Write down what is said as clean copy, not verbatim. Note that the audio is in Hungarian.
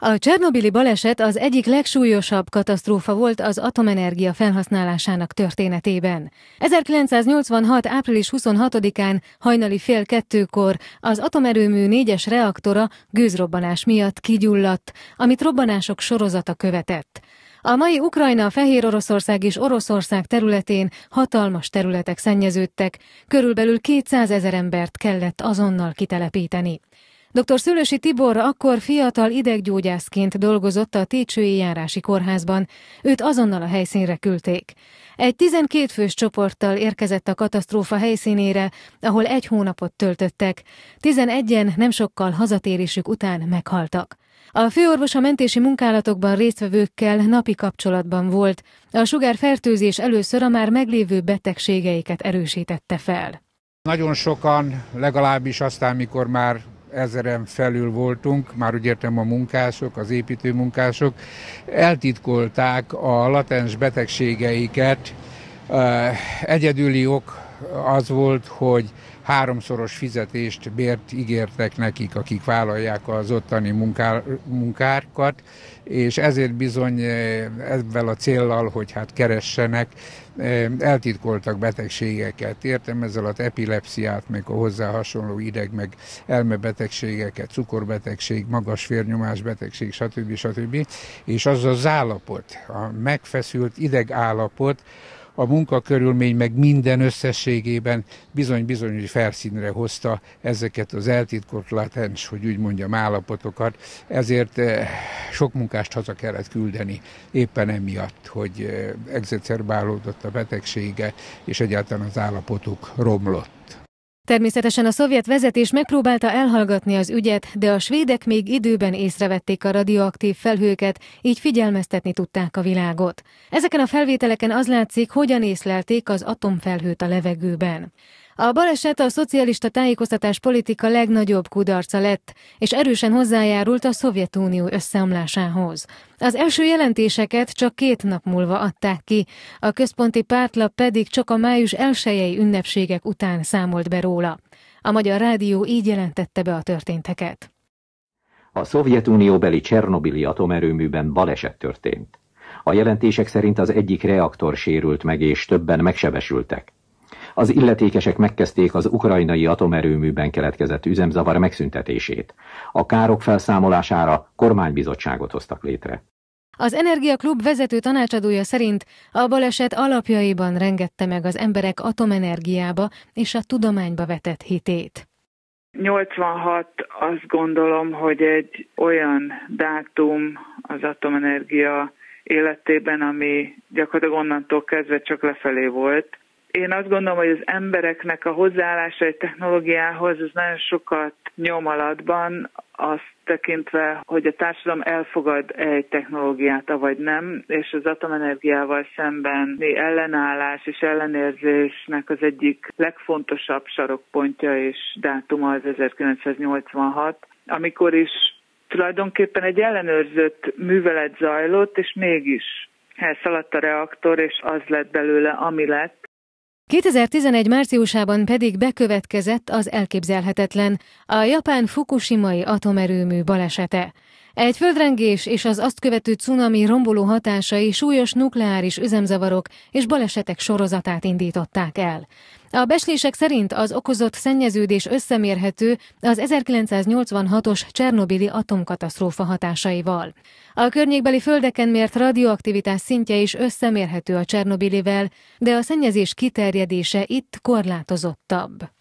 A csernobili baleset az egyik legsúlyosabb katasztrófa volt az atomenergia felhasználásának történetében. 1986. április 26-án hajnali 1:30-kor az atomerőmű 4-es reaktora gőzrobbanás miatt kigyulladt, amit robbanások sorozata követett. A mai Ukrajna, Fehéroroszország és Oroszország területén hatalmas területek szennyeződtek, körülbelül 200 000 embert kellett azonnal kitelepíteni. Dr. Szőlősi Tibor akkor fiatal ideggyógyászként dolgozott a Técsői Járási Kórházban, őt azonnal a helyszínre küldték. Egy 12 fős csoporttal érkezett a katasztrófa helyszínére, ahol 1 hónapot töltöttek. 11-en nem sokkal hazatérésük után meghaltak. A főorvos a mentési munkálatokban résztvevőkkel napi kapcsolatban volt. A sugárfertőzés először a már meglévő betegségeiket erősítette fel. Nagyon sokan, legalábbis aztán, mikor már 1000-en felül voltunk, már úgy értem a munkások, az építőmunkások, eltitkolták a latens betegségeiket. Egyedüli ok az volt, hogy 3-szoros fizetést, bért ígértek nekik, akik vállalják az ottani munkákat, és ezért bizony ezzel a céllal, hogy hát keressenek, eltitkoltak betegségeket. Értem ezzel az epilepsziát, meg a hozzá hasonló ideg, meg elmebetegségeket, cukorbetegség, magas vérnyomás betegség, stb. És az az állapot, a megfeszült idegállapot, a munkakörülmény meg minden összességében bizony hogy felszínre hozta ezeket az eltitkolt latens, hogy úgy mondjam, állapotokat. Ezért sok munkást haza kellett küldeni éppen emiatt, hogy exacerbálódott a betegsége, és egyáltalán az állapotuk romlott. Természetesen a szovjet vezetés megpróbálta elhallgatni az ügyet, de a svédek még időben észrevették a radioaktív felhőket, így figyelmeztetni tudták a világot. Ezeken a felvételeken az látszik, hogyan észlelték az atomfelhőt a levegőben. A baleset a szocialista tájékoztatás politika legnagyobb kudarca lett, és erősen hozzájárult a Szovjetunió összeomlásához. Az első jelentéseket csak 2 nap múlva adták ki, a központi pártlap pedig csak a május 1-i ünnepségek után számolt be róla. A Magyar Rádió így jelentette be a történteket. A Szovjetunióbeli Csernobili atomerőműben baleset történt. A jelentések szerint az egyik reaktor sérült meg, és többen megsebesültek. Az illetékesek megkezdték az ukrajnai atomerőműben keletkezett üzemzavar megszüntetését. A károk felszámolására kormánybizottságot hoztak létre. Az Energiaklub vezető tanácsadója szerint a baleset alapjaiban rengette meg az emberek atomenergiába és a tudományba vetett hitét. 86 azt gondolom, hogy egy olyan dátum az atomenergia életében, ami gyakorlatilag onnantól kezdve csak lefelé volt. Én azt gondolom, hogy az embereknek a hozzáállása egy technológiához az nagyon sokat nyom alatban, azt tekintve, hogy a társadalom elfogad egy technológiát, avagy nem, és az atomenergiával szemben ellenállás és ellenérzésnek az egyik legfontosabb sarokpontja és dátuma az 1986, amikor is tulajdonképpen egy ellenőrzött művelet zajlott, és mégis elszaladt a reaktor, és az lett belőle, ami lett. 2011. márciusában pedig bekövetkezett az elképzelhetetlen, a japán fukushimai atomerőmű balesete. Egy földrengés és az azt követő cunami romboló hatásai súlyos nukleáris üzemzavarok és balesetek sorozatát indították el. A becslések szerint az okozott szennyeződés összemérhető az 1986-os csernobili atomkatasztrófa hatásaival. A környékbeli földeken mért radioaktivitás szintje is összemérhető a Csernobilivel, de a szennyezés kiterjedése itt korlátozottabb.